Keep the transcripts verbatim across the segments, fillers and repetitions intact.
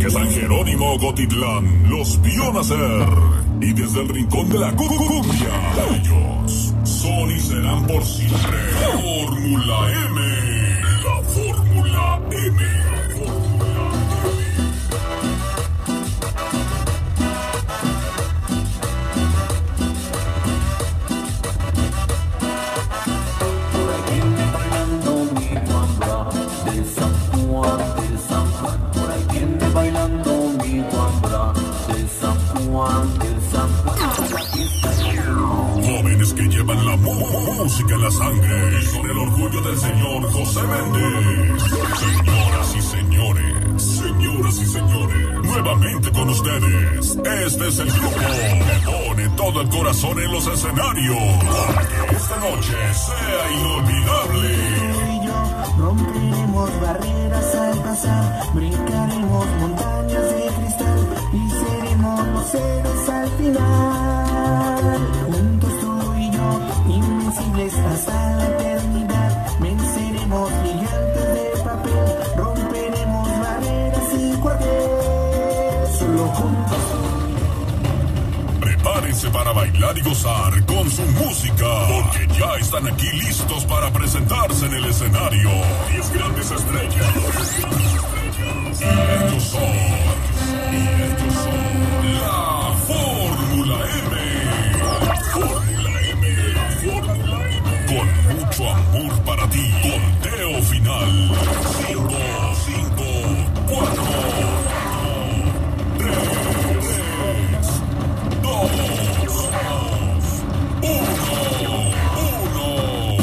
Desde San Jerónimo, Gotitlán, los vio nacer. Y desde el rincón de la cumbia, ellos son y serán por siempre Fórmula M. La Fórmula M. Jóvenes que llevan la música en la sangre y con el orgullo del señor José Méndez. Señoras y señores, señoras y señores, nuevamente con ustedes, este es el grupo que pone todo el corazón en los escenarios para que esta noche sea inolvidable. Y yo romperemos barreras al pasar, brincaremos montañas de cristal y seremos los héroes al final. Juntos tú y yo, invencibles hasta la eternidad, venceremos gigantes de papel, romperemos barreras y cuartel, solo juntos. Prepárense para bailar y gozar con su música, porque ya están aquí listos para presentarse en el escenario. diez grandes estrellas. Y ellos son, y ellos son la Fórmula M. Fórmula M. Fórmula M. Con mucho amor para ti. Conteo final. cinco, cinco, cuatro, tres, dos, uno, uno.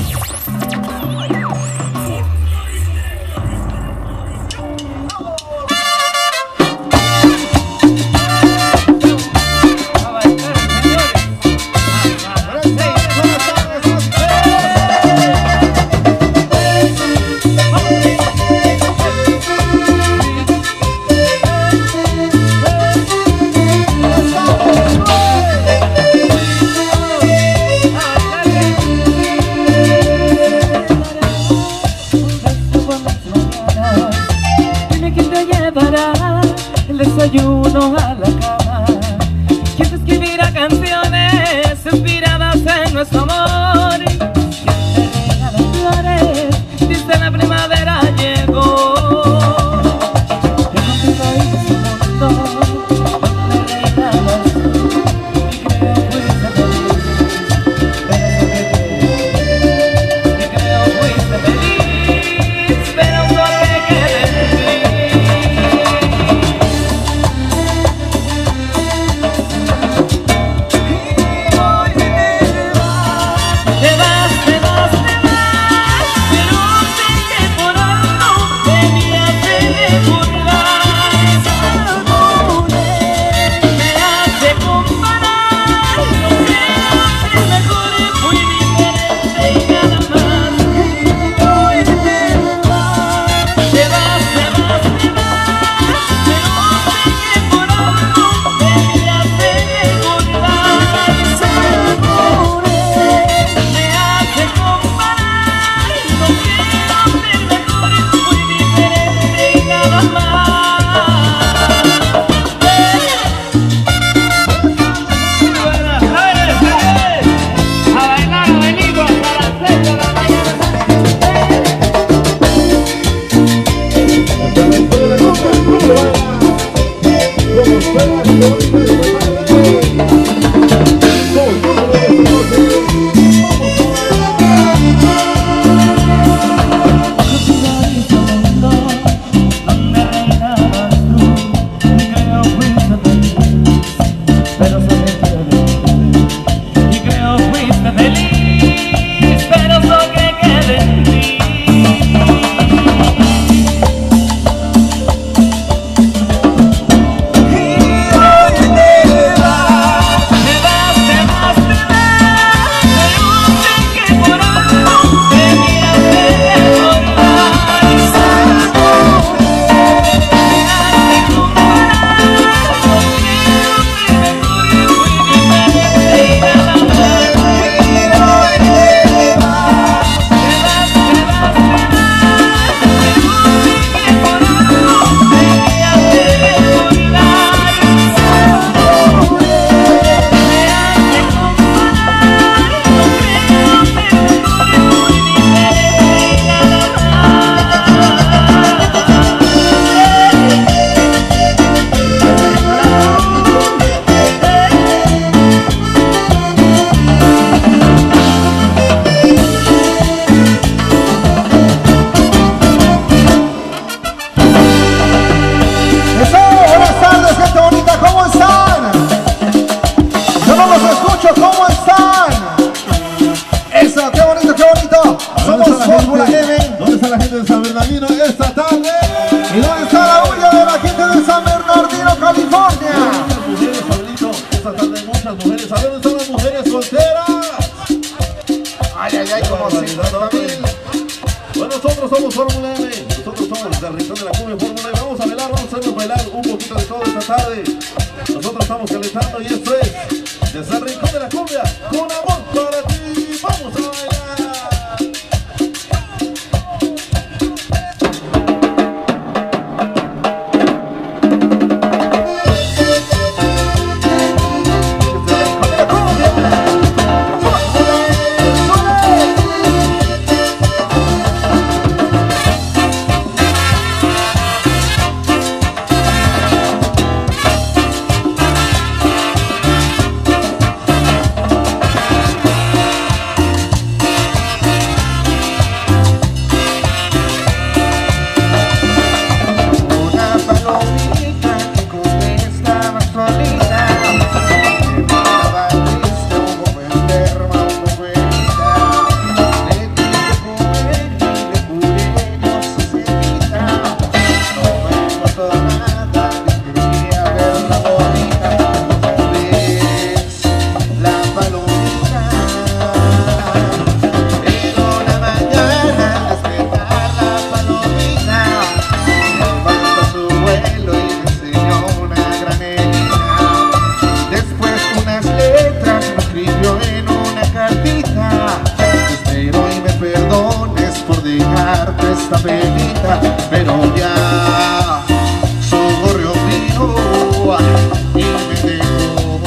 El desayuno a la cama, quien te escribirá canciones inspiradas en nuestro amor, quien te regala flores, dice la primavera llegó. Yo no te doy ese mundo, me regalas tú, y creo fuiste feliz, pero que creo fuiste feliz, pero solo que quede. Hey! bailar un poquito de todo esta tarde. Nosotros estamos calentando y esto es desde el rincón de la cumbia, con amor para ti. Vamos a bailar. Esta penita, pero ya socorrió vino y me dejó.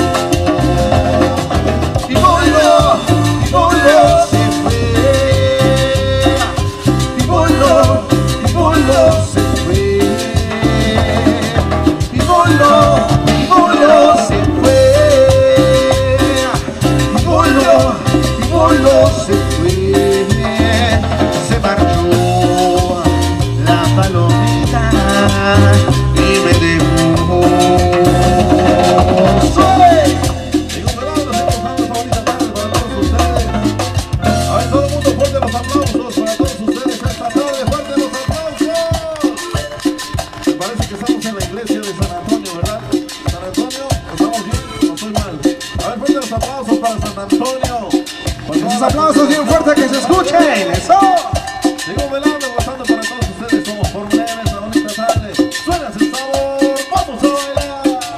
Y voló, y voló, se fue. Y voló, y voló, se fue. Y voló, y voló, se fue. Y voló, y voló, se fue. Se marchó la palomita y me dejó. ¡Soy! Digo, verano, nos estamos dando esta bonita tarde para todos ustedes. A ver, todo el mundo, fuerte los aplausos para todos ustedes esta tarde. ¡Fuerte los aplausos! Me parece que estamos en la iglesia de San Antonio, ¿verdad? San Antonio, ¿estamos bien? No estoy mal. A ver, fuerte los aplausos para San Antonio. Esos aplausos bien fuertes que se escuchen. ¡Eso! Sigo velando, gozando para todos ustedes. Somos por breve esta bonita tarde. Suena ese sabor. ¡Vamos a bailar!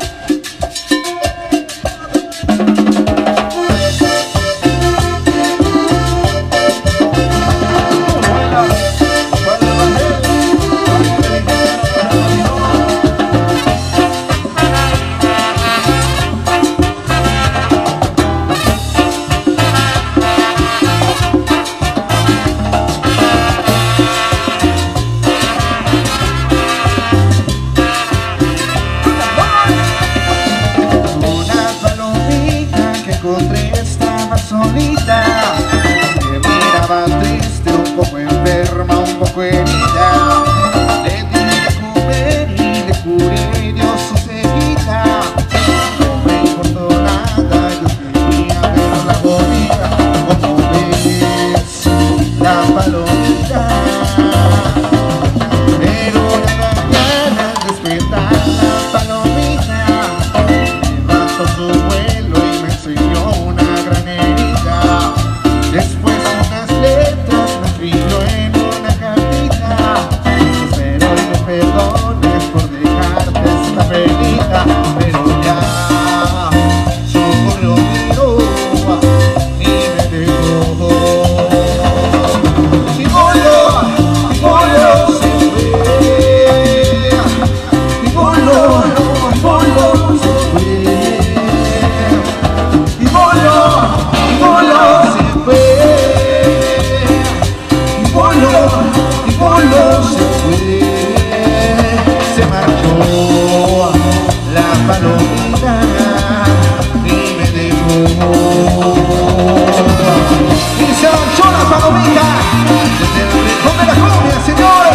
Solita, me miraba triste, un poco enferma, un poco herida. Le di de comer y le curé, Dios su ceguita. No me importó nada, yo quería verla bonita. Como ves, la palomita. Pero la mañana al despertar la palomita levantó su vuelo y me enseñó una gran herida. Después unas letras me escribió en una cartita. Espero y me perdones por dejarte esta penita, pero ya socorrió vino y me dejó. Y voló, y voló, se fue. Y voló, y voló, se fue. Y voló, y voló, se fue. Y voló, y voló, se fue. Se marchó la palomita y me dejó. Y se marchó la palomita desde el rincón de la cumbia, señores.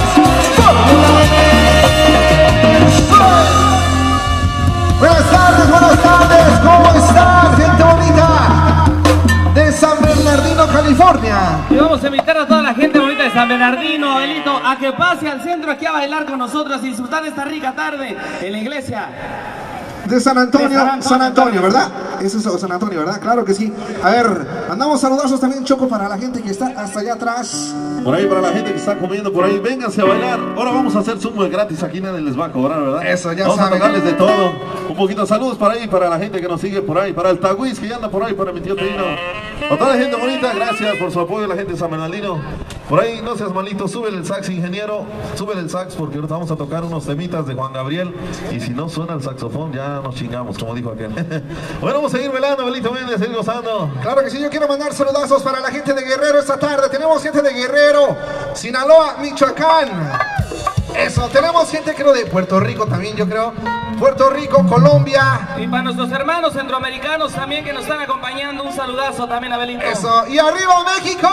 Buenas tardes, buenas tardes, ¿cómo están, gente bonita de San Bernardino, California? Y vamos a invitar a toda la gente bonita de San Bernardino, Abelito, a que pase al centro aquí a bailar con nosotros y disfrutar de esta rica tarde en la iglesia. De San Antonio, De San Antonio, San Antonio, claro. ¿verdad? Eso es San Antonio, ¿verdad? Claro que sí. A ver, mandamos saludazos también, Choco, para la gente que está hasta allá atrás. Por ahí, para la gente que está comiendo por ahí, vénganse a bailar. Ahora vamos a hacer zumo gratis, aquí nadie les va a cobrar, ¿verdad? Eso, ya Vamos saben. a tocarles de todo. Un poquito de saludos para ahí, para la gente que nos sigue por ahí, para el Taguis que ya anda por ahí, para mi tío Trino. A toda la gente bonita, gracias por su apoyo, la gente de San Bernardino. Por ahí, no seas malito, súbele el sax, ingeniero. Súbele el sax porque ahorita vamos a tocar unos temitas de Juan Gabriel. Y si no suena el saxofón, ya nos chingamos, como dijo aquel. Bueno, vamos a seguir velando, Belito Méndez, seguir gozando. Claro que sí, yo quiero mandar saludazos para la gente de Guerrero esta tarde. Tenemos gente de Guerrero, Sinaloa, Michoacán. Eso, tenemos gente creo de Puerto Rico también, yo creo. Puerto Rico, Colombia. Y para nuestros hermanos centroamericanos también que nos están acompañando, un saludazo también a Belito. Eso, y arriba México.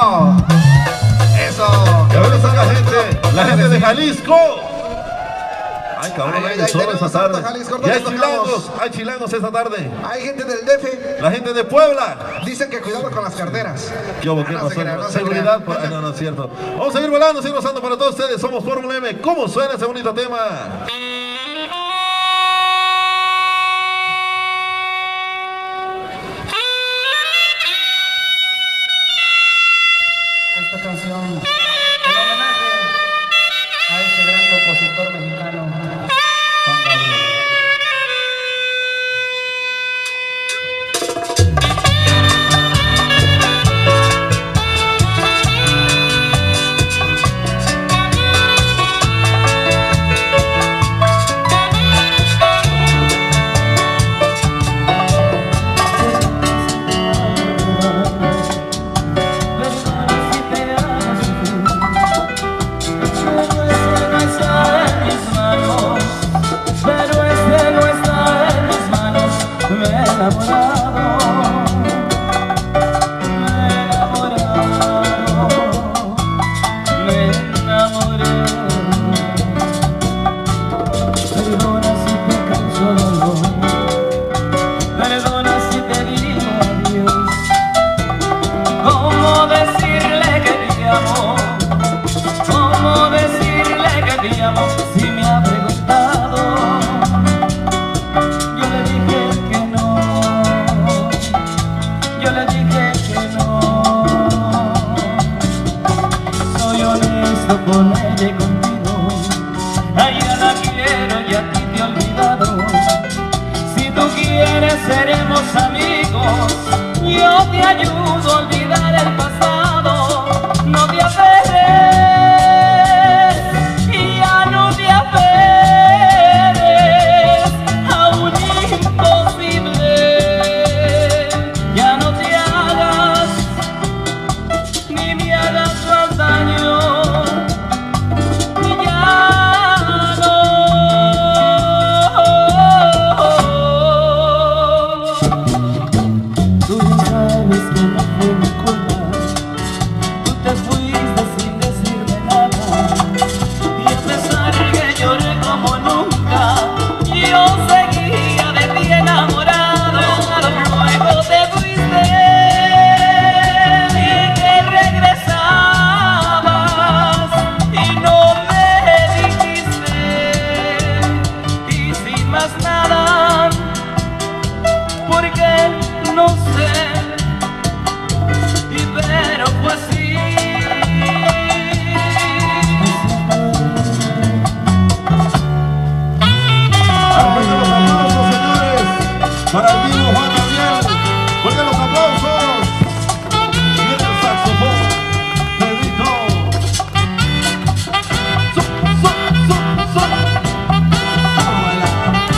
Eso. Y a ver, está la gente, la gente de Jalisco. Ay, cabrón, Ay, hay ay, de ay, sobra tenemos esta tarde. harto Jalisco, Y ¿dónde hay tocamos? chilangos, hay chilangos esta tarde. Hay gente del D F. La gente de Puebla. Dicen que cuidado con las carteras. ¿Qué hubo? ¿Qué Ah, no se pasó? crean, no se Seguridad. crean. Ay, no, no es cierto. Vamos a seguir volando, seguir gozando para todos ustedes. Somos Fórmula M. ¿Cómo suena ese bonito tema? Esta canción en homenaje a este gran compositor mexicano, Juan Gabriel. Si me ha preguntado, yo le dije que no, yo le dije que no. Soy honesto con ella y contigo, a ella la quiero y a ti te he olvidado. Si tú quieres seremos amigos, yo te ayudo a olvidar el pasado. No te aferres. Para el vivo Juan Gabriel, fuertes los aplausos. Viene el saxofón, Pedrito. So, so, so, so. Vamos a bailar.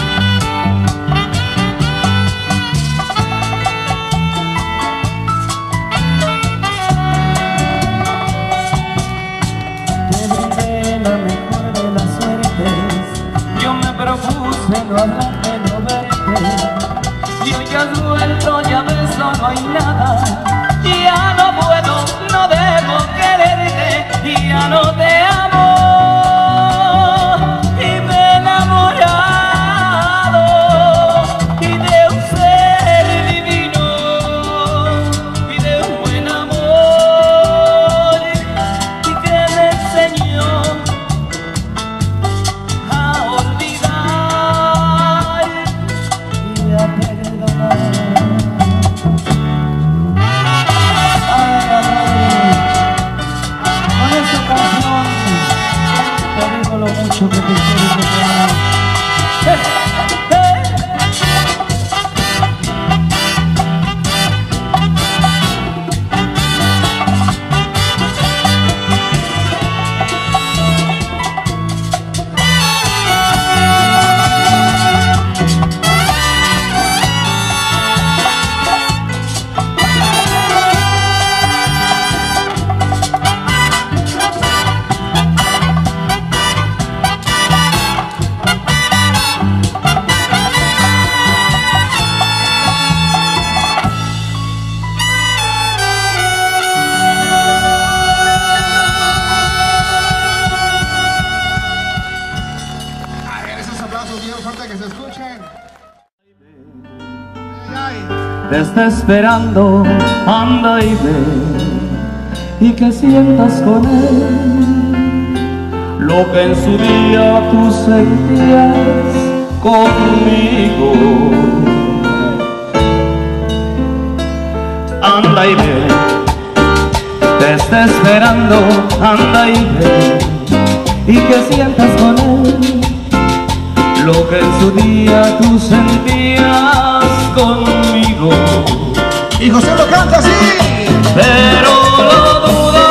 Te brindé la mejor de las suertes, yo me propuse no hablarte, no verte. Y hoy ya has vuelto, ya ves, no, no hay nada. Ya no puedo, no debo quererte. Y ya no te amo. Y me he enamorado. Y de un ser divino. Y de un buen amor. Y que me enseñó a olvidar. aplausos bien fuerte que se escuchen. Ay, ay. Te está esperando, anda y ve, y que sientas con él lo que en su día tú sentías conmigo. Anda y ve, te está esperando, anda y ve, y que sientas con él lo que en su día tú sentías conmigo. Y José lo canta así. Pero lo dudo,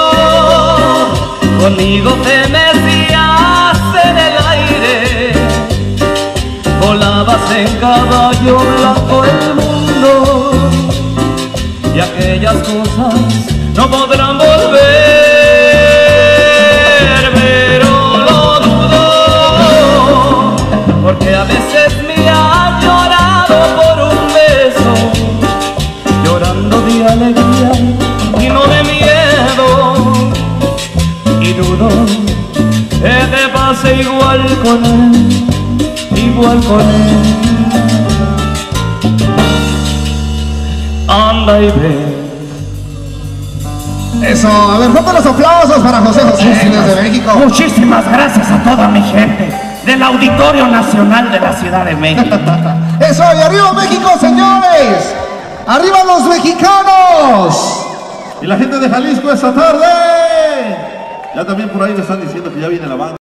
conmigo te mecías en el aire, volabas en caballo blanco el mundo, y aquellas cosas no podrán volver. Pero lo dudo, porque a veces me ha llorado por un beso, llorando de alegría y no de miedo, y dudo que te pase igual con él, igual con él. Anda y ve. Eso, a ver, fuerte los aplausos para José José desde México. Muchísimas gracias a toda mi gente del Auditorio Nacional de la Ciudad de México. Eso, y arriba México, señores. ¡Arriba los mexicanos! Y la gente de Jalisco esta tarde. Ya también por ahí me están diciendo que ya viene la banda.